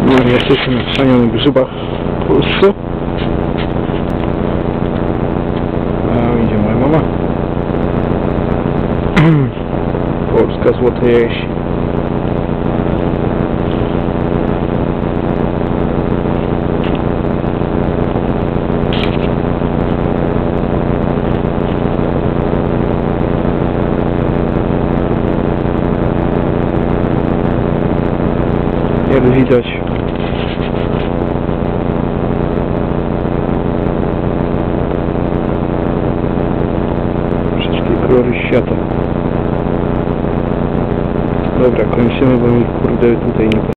Jesteśmy na wspaniałych grzybach w Polsce. A idzie moja mama. Polska złota jeść. Jak widać, wszystkie kolory świata. Dobra, kończymy, bo mi kurde tutaj nie